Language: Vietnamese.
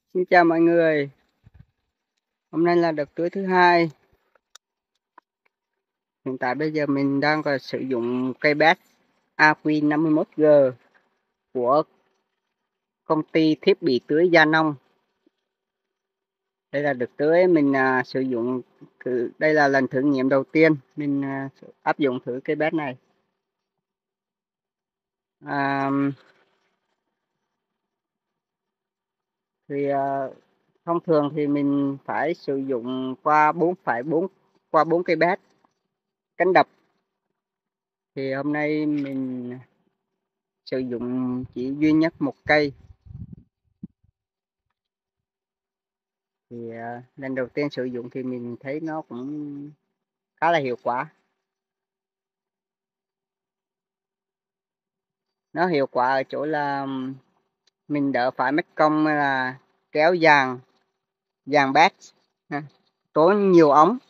Xin chào mọi người, hôm nay là đợt tưới thứ hai. Hiện tại bây giờ mình đang còn sử dụng cây bét AQ 51G của công ty thiết bị tưới Gia Nông. Đây là đợt tưới mình sử dụng đây là lần thử nghiệm đầu tiên mình áp dụng thử cây bét này. À, thì thông thường thì mình phải sử dụng qua 4 cây bét cánh đập. Thì hôm nay mình sử dụng chỉ duy nhất một cây. Thì lần đầu tiên sử dụng thì mình thấy nó cũng khá là hiệu quả. Nó hiệu quả ở chỗ là mình đỡ phải mất công là kéo dàn bát ha, tốn nhiều ống.